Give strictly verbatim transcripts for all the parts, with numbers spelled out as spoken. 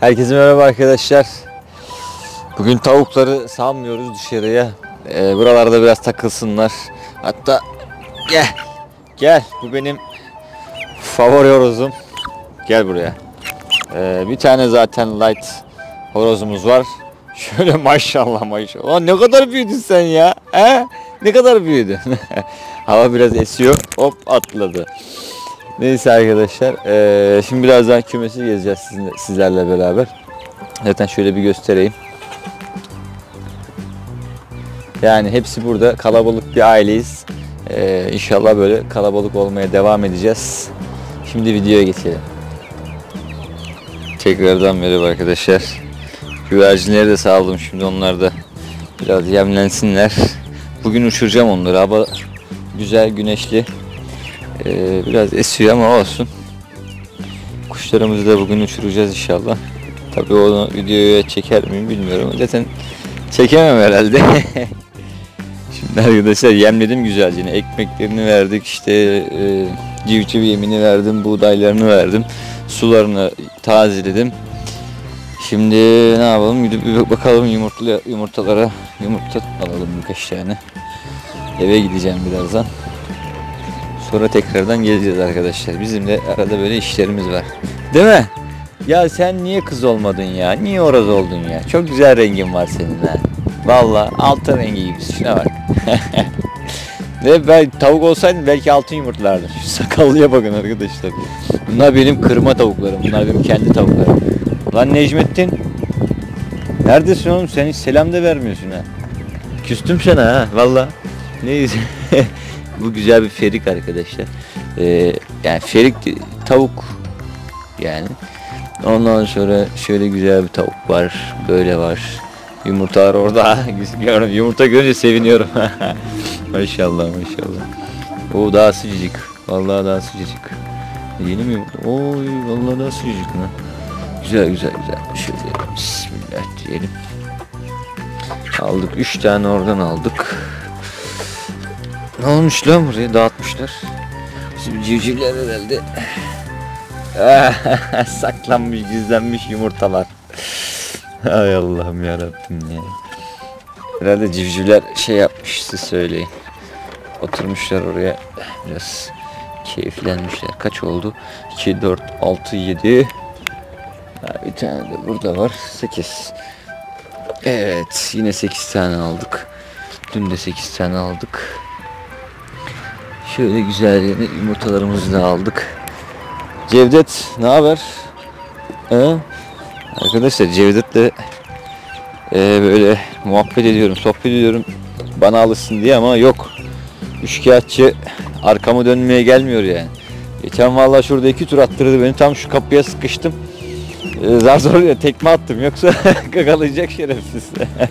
Herkese merhaba arkadaşlar. Bugün tavukları salmıyoruz dışarıya. Ee, buralarda biraz takılsınlar. Hatta gel, gel. Bu benim favori horozum. Gel buraya. Ee, bir tane zaten light horozumuz var. Şöyle maşallah maşallah. Ulan ne kadar büyüdün sen ya? He? Ne kadar büyüdün? Hava biraz esiyor. Hop atladı. Neyse arkadaşlar, ee, şimdi birazdan kümesi gezeceğiz sizinle, sizlerle beraber. Zaten şöyle bir göstereyim. Yani hepsi burada, kalabalık bir aileyiz. Ee, İnşallah böyle kalabalık olmaya devam edeceğiz. Şimdi videoya geçelim. Tekrardan merhaba arkadaşlar. Güvercinleri de saldım, şimdi onlar da biraz yemlensinler. Bugün uçuracağım onları. Hava güzel, güneşli. Ee, biraz esiyor ama olsun. Kuşlarımızı da bugün uçuracağız inşallah. Tabii onu videoya çeker miyim bilmiyorum. Zaten çekemem herhalde. Şimdi arkadaşlar yemledim güzelce. Ekmeklerini verdik, işte e, civciv yemini verdim, buğdaylarını verdim. Sularını tazeledim. Şimdi ne yapalım? Gidip bir bakalım yumurtlu yumurtalara. Yumurta alalım birkaç tane. Eve gideceğim birazdan. Sonra tekrardan geleceğiz arkadaşlar. Bizim de arada böyle işlerimiz var. Değil mi? Ya sen niye kız olmadın ya? Niye horoz oldun ya? Çok güzel rengin var senin ha. Vallahi altın rengi gibisin. Şuna bak. Ve ben tavuk olsaydım belki altın yumurtlardım. Şu sakallıya bakın arkadaşlar. Bunlar benim kırma tavuklarım. Bunlar benim kendi tavuklarım. Lan Necmettin. Neredesin oğlum? Sen hiç selam da vermiyorsun ha. Küstüm sana ha. Vallahi. Neyse. Bu güzel bir ferik arkadaşlar. Ee, yani ferik tavuk yani. Ondan sonra şöyle güzel bir tavuk var. Böyle var. Yumurtalar orada. Yumurta görünce seviniyorum. Maşallah maşallah. O daha sıcacık. Vallahi daha sıcacık. Yeni mi yumurta? Oy vallahi daha sıcacık lan. Güzel güzel güzel. Şöyle bismillah diyelim. Aldık. Üç tane oradan aldık. Ne olmuş lan buraya? Dağıtmışlar. Bizim civcivler herhalde. Saklanmış, gizlenmiş yumurtalar. Ay Allah'ım yarabbim ya. Herhalde civcivler şey yapmış, siz söyleyin. Oturmuşlar oraya. Biraz keyiflenmişler. Kaç oldu? iki, dört, altı, yedi. Bir tane de burada var. sekiz. Evet. Yine sekiz tane aldık. Dün de sekiz tane aldık. Şöyle güzel yumurtalarımızı da aldık. Cevdet ne haber? Ee? Arkadaşlar Cevdet'le e, böyle muhabbet ediyorum, sohbet ediyorum. Bana alışsın diye ama yok. Üçkağıtçı arkamı dönmeye gelmiyor yani. Geçen vallahi şurada iki tur attırdı beni. Tam şu kapıya sıkıştım. Ee, zar zor ya tekme attım. Yoksa kakalayacak şerefsiz.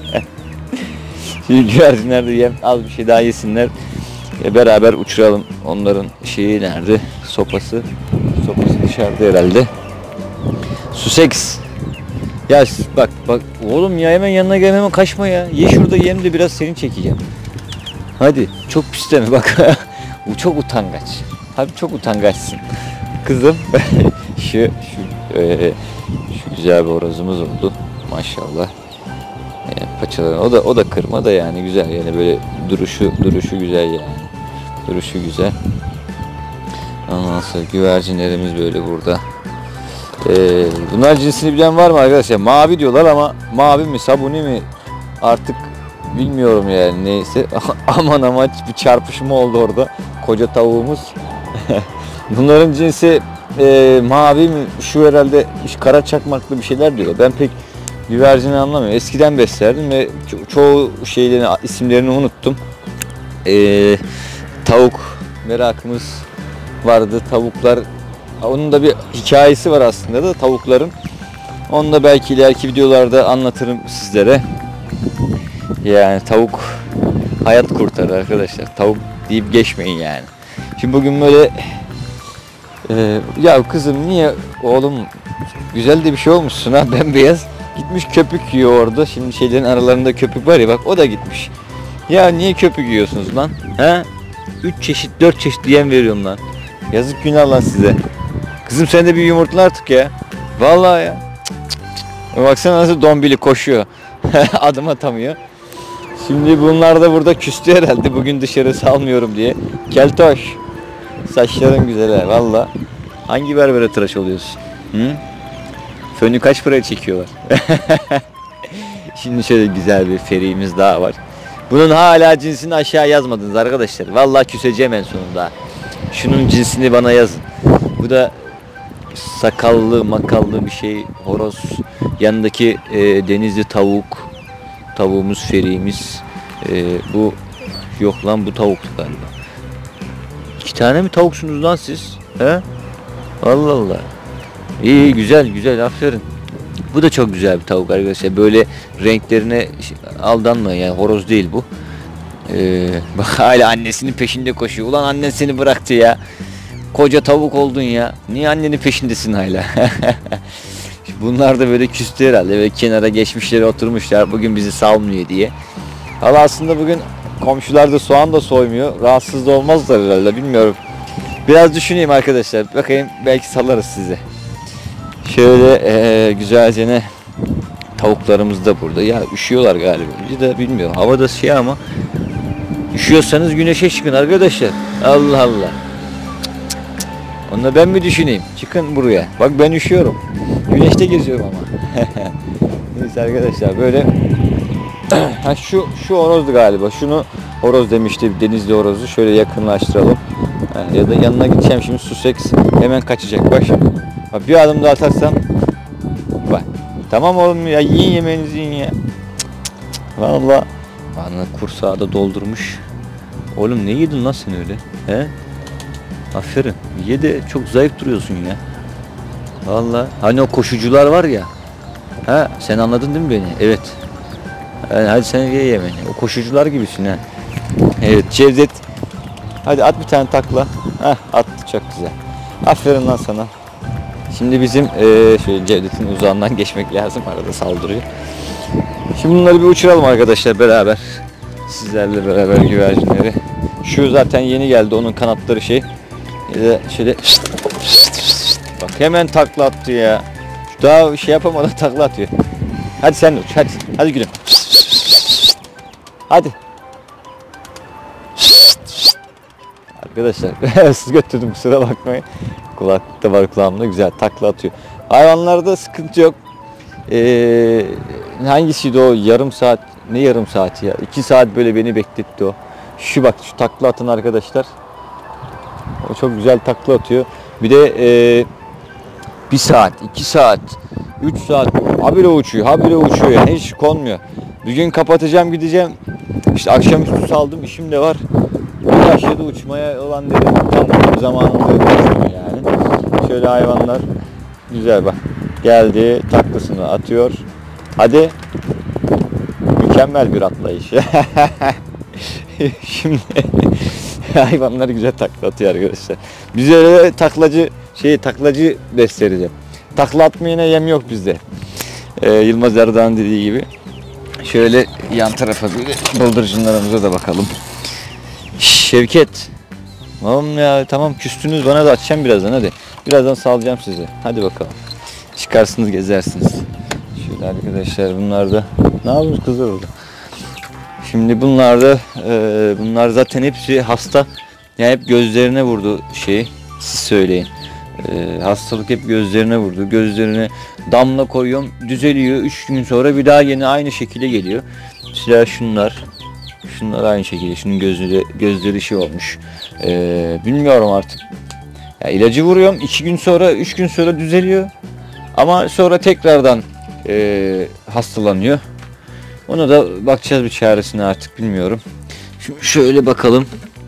Şimdi güvercinler de yem az bir şey daha yesinler. E, beraber uçuralım. Onların şeyi nerede? Sopası. Sopası dışarıda herhalde. Sussex. Ya bak bak oğlum ya, hemen yanına gel, hemen kaçma ya. Ye şurada yem de biraz seni çekeceğim. Hadi çok pisleme bak. Bu çok utangaç. Abi çok utangaçsın. Kızım. şu şu, e, şu güzel bir horozumuz oldu. Maşallah. E, paçaları o da o da kırma da yani güzel, yani böyle duruşu duruşu güzel yani. Duruşu güzel. Ondan sonra güvercinlerimiz böyle burada. Ee, bunlar cinsini bilen var mı arkadaşlar? Mavi diyorlar ama mavi mi sabuni mi artık bilmiyorum yani, neyse. Aman aman bir çarpışma oldu orada. Koca tavuğumuz. Bunların cinsi e, mavi mi? Şu herhalde kara çakmaklı bir şeyler diyorlar. Ben pek güvercini anlamıyorum. Eskiden beslerdim ve ço- çoğu şeylerin isimlerini unuttum. Ee, tavuk merakımız vardı. Tavuklar, onun da bir hikayesi var aslında da tavukların. Onu da belki ileriki videolarda anlatırım sizlere. Yani tavuk hayat kurtarır arkadaşlar. Tavuk deyip geçmeyin yani. Şimdi bugün böyle e, ya kızım niye oğlum, güzel de bir şey olmuşsun ha, bembeyaz. Gitmiş köpük yiyor orada. Şimdi şeylerin aralarında köpük var ya, bak o da gitmiş. Ya niye köpük yiyorsunuz lan? He? Üç çeşit, dört çeşit yem veriyorum lan. Yazık günah lan size. Kızım sen de bir yumurtla artık ya. Vallahi ya. Cık cık cık. Baksana nasıl dombili koşuyor. Adım atamıyor. Şimdi bunlar da burada küstü herhalde. Bugün dışarı salmıyorum diye. Keltoş. Saçların güzel ha valla. Hangi berbere tıraş oluyorsun? Hı? Fönü kaç paraya çekiyorlar? Şimdi şöyle güzel bir ferimiz daha var. Bunun hala cinsini aşağı yazmadınız arkadaşlar. Vallahi küseceğim en sonunda. Şunun cinsini bana yazın. Bu da sakallı makallı bir şey. Horoz. Yanındaki e, denizli tavuk. Tavuğumuz ferimiz. E, bu yok lan bu tavuklu galiba. İki tane mi tavuksunuz lan siz? He? Allah Allah. İyi güzel güzel aferin. Bu da çok güzel bir tavuk arkadaşlar. Böyle renklerine aldanmayın yani horoz değil bu. Ee, bak hala annesinin peşinde koşuyor. Ulan annen seni bıraktı ya. Koca tavuk oldun ya. Niye annenin peşindesin hala? Bunlar da böyle küstü herhalde. Ve kenara geçmişleri oturmuşlar. Bugün bizi salmıyor diye. Valla aslında bugün komşular da soğan da soymuyor. Rahatsız da olmazlar herhalde bilmiyorum. Biraz düşüneyim arkadaşlar. Bakayım belki salarız size. Şöyle ee, güzelce ne tavuklarımız da burada. Ya üşüyorlar galiba. Bir de bilmiyorum. Havada şey ama üşüyorsanız güneşe çıkın arkadaşlar. Allah Allah. Onu da ben mi düşüneyim? Çıkın buraya. Bak ben üşüyorum. Güneşte geziyorum ama. Neyse arkadaşlar böyle ha şu şu horozdu galiba. Şunu horoz demişti. Denizli horozu. Şöyle yakınlaştıralım. Ha, ya da yanına gideceğim şimdi Sussex hemen kaçacak. Bak şimdi. Bak bir adım daha atarsam bak. Tamam oğlum ya yiyin yemeğinizi yiyin ya. Vallahi bana kursağı da doldurmuş. Oğlum ne yedin lan sen öyle? He? Aferin. Ye de çok zayıf duruyorsun ya. Vallahi hani o koşucular var ya. Ha sen anladın değil mi beni? Evet. Yani hadi sen ye yemeğini. O koşucular gibisin ha. Evet Cevdet. Hadi at bir tane takla. Heh attı çok güzel. Aferin lan sana. Şimdi bizim e, şöyle Cevdet'in uzağından geçmek lazım. Arada saldırıyor. Şimdi bunları bir uçuralım arkadaşlar beraber. Sizlerle beraber güvercinleri. Şu zaten yeni geldi. Onun kanatları şey. Şöyle bak hemen takla attı ya. Daha şey yapamadan takla atıyor. Hadi sen de uç. Hadi. Hadi gülüm. Hadi. Arkadaşlar siz götürdüm kusura bakmayın. Kulakta var kulağımda güzel takla atıyor. Hayvanlarda sıkıntı yok. Ee, hangisiydi o yarım saat ne yarım saati ya iki saat böyle beni bekletti o. Şu bak şu takla atın arkadaşlar. O çok güzel takla atıyor. Bir de ee, bir saat, iki saat, üç saat habire uçuyor, habire uçuyor yani hiç konmuyor. Bir gün kapatacağım gideceğim. İşte akşamüstü saldım işim de var. Bir başladı uçmaya olan dedim tam zamanında uçmuyor yani. Şöyle hayvanlar güzel bak. Geldi taklasını atıyor. Hadi. Mükemmel bir atlayış. Şimdi hayvanlar güzel takla atıyor arkadaşlar. Biz öyle taklacı şey taklacı besleriz. Takla atmayana yem yok bizde. Ee, Yılmaz Erdoğan dediği gibi. Şöyle yan tarafa böyle bıldırcınlarımıza da bakalım. Şevket. Tamam ya tamam küstünüz bana da açacağım birazdan hadi. Birazdan salacağım sizi. Hadi bakalım. Çıkarsınız gezersiniz. Şöyle arkadaşlar bunlar da ne yapıyorsunuz kızlar orada? Şimdi bunlar da e, bunlar zaten hepsi hasta. Yani hep gözlerine vurdu şeyi. Siz söyleyin. E, hastalık hep gözlerine vurdu. Gözlerine damla koyuyorum düzeliyor. Üç gün sonra bir daha yine aynı şekilde geliyor. Mesela şunlar. Şunlar aynı şekilde. Şunun gözleri, gözleri şey olmuş. E, bilmiyorum artık. Ya ilacı vuruyorum. iki gün sonra, üç gün sonra düzeliyor. Ama sonra tekrardan e, hastalanıyor. Ona da bakacağız bir çaresine artık bilmiyorum. Şimdi şöyle bakalım.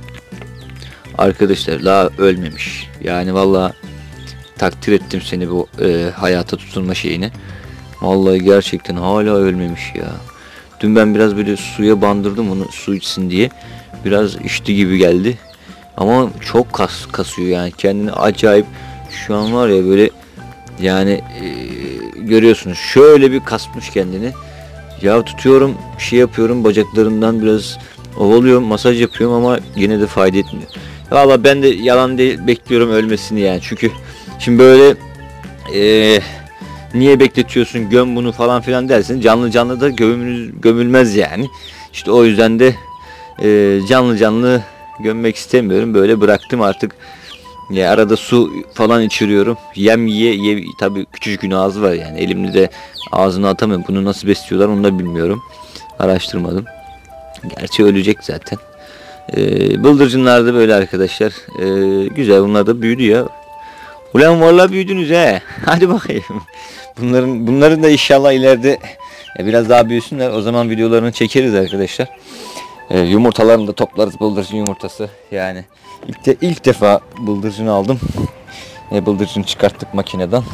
Arkadaşlar daha ölmemiş. Yani vallahi takdir ettim seni bu e, hayata tutunma şeyini. Vallahi gerçekten hala ölmemiş ya. Dün ben biraz böyle suya bandırdım onu su içsin diye. Biraz içti gibi geldi. Ama çok kas kasıyor yani kendini acayip. Şu an var ya böyle yani e, görüyorsunuz şöyle bir kasmış kendini. Ya tutuyorum şey yapıyorum bacaklarından biraz ovalıyorum masaj yapıyorum ama yine de fayda etmiyor. Valla ben de yalan değil bekliyorum ölmesini yani çünkü şimdi böyle e, niye bekletiyorsun, göm bunu falan filan dersin. Canlı canlı da gömülmez, gömülmez yani. İşte o yüzden de e, canlı canlı gömmek istemiyorum. Böyle bıraktım artık. Ya arada su falan içiriyorum. Yem ye, ye tabii küçücük ağzı var yani. Elimde de ağzına atamıyorum. Bunu nasıl besliyorlar onu da bilmiyorum. Araştırmadım. Gerçi ölecek zaten. Ee, bıldırcınlar da böyle arkadaşlar. Ee, güzel, bunlar da büyüdü ya. Ulan vallahi büyüdünüz he. Hadi bakayım. Bunların bunların da inşallah ileride biraz daha büyüsünler. O zaman videolarını çekeriz arkadaşlar. Ee, yumurtalarını da toplarız, bıldırcın yumurtası. Yani ilk, de, ilk defa bıldırcın aldım. Ee, bıldırcın çıkarttık makineden.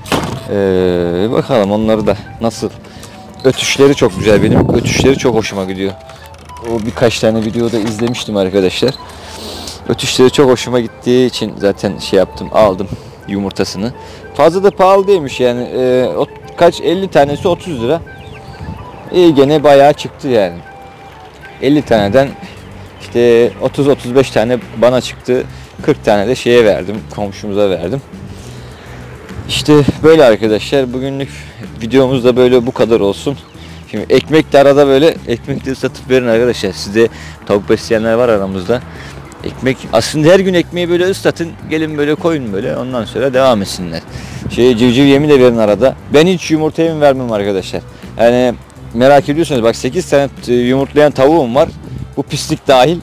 Ee, bakalım onları da nasıl. Ötüşleri çok güzel benim. Ötüşleri çok hoşuma gidiyor. O birkaç tane videoda izlemiştim arkadaşlar. Ötüşleri çok hoşuma gittiği için zaten şey yaptım, aldım yumurtasını. Fazla da pahalı değilmiş yani. Ee, o, kaç elli tanesi otuz lira. İyi, gene bayağı çıktı yani. elli taneden işte otuz otuz beş tane bana çıktı. kırk tane de şeye verdim, komşumuza verdim. İşte böyle arkadaşlar, bugünlük videomuz da böyle bu kadar olsun. Şimdi ekmek de arada böyle ekmek de satıp verin arkadaşlar. Sizde tavuk besleyenler var aramızda. Ekmek aslında her gün ekmeği böyle ıslatın, gelin böyle koyun böyle, ondan sonra devam etsinler. Şey, civciv yemi de verin arada. Ben hiç yumurta yemi vermem arkadaşlar. Yani merak ediyorsanız bak, sekiz tane yumurtlayan tavuğum var. Bu pislik dahil.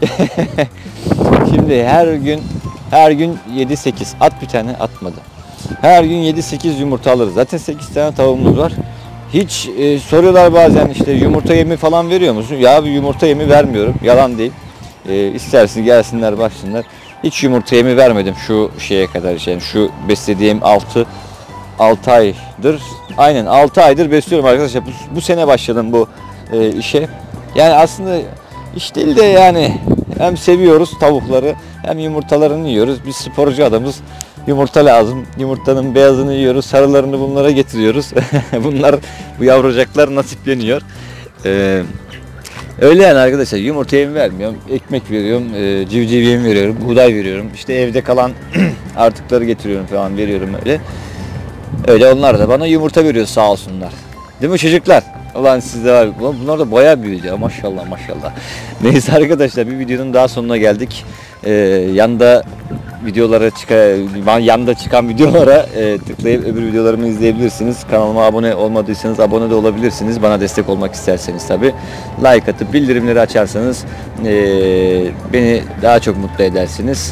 Şimdi her gün her gün yedi sekiz at, bir tane atmadı. Her gün yedi sekiz yumurta alırız. Zaten sekiz tane tavuğumuz var. Hiç e, soruyorlar bazen, işte yumurta yemi falan veriyor musun? Ya bir yumurta yemi vermiyorum. Yalan değil. E, istersin gelsinler baksınlar. Hiç yumurta yemi vermedim şu şeye kadar. Yani şu beslediğim altı altı aydır. Aynen altı aydır besliyorum arkadaşlar. Bu, bu sene başladım bu e, işe. Yani aslında iş değil de yani hem seviyoruz tavukları hem yumurtalarını yiyoruz. Biz sporcu adamız. Yumurta lazım. Yumurtanın beyazını yiyoruz. Sarılarını bunlara getiriyoruz. Bunlar, bu yavrucaklar nasipleniyor. Ee, öyle yani arkadaşlar. Yumurta yemi vermiyorum. Ekmek veriyorum. E, civciv yemi veriyorum. Buğday veriyorum. İşte evde kalan artıkları getiriyorum falan, veriyorum öyle. Öyle onlar da bana yumurta veriyor sağ olsunlar. Değil mi çocuklar? Ulan sizde var. Bunlar da bayağı büyüdü ya. Maşallah maşallah. Neyse arkadaşlar, bir videonun daha sonuna geldik. Ee, yanda videolara çıkan, yanda çıkan videolara e, tıklayıp öbür videolarımı izleyebilirsiniz. Kanalıma abone olmadıysanız abone de olabilirsiniz. Bana destek olmak isterseniz tabi. Like atıp bildirimleri açarsanız e, beni daha çok mutlu edersiniz.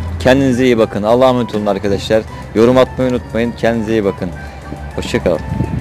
Kendinize iyi bakın. Allah'a emanet olun arkadaşlar. Yorum atmayı unutmayın. Kendinize iyi bakın. Hoşça kalın.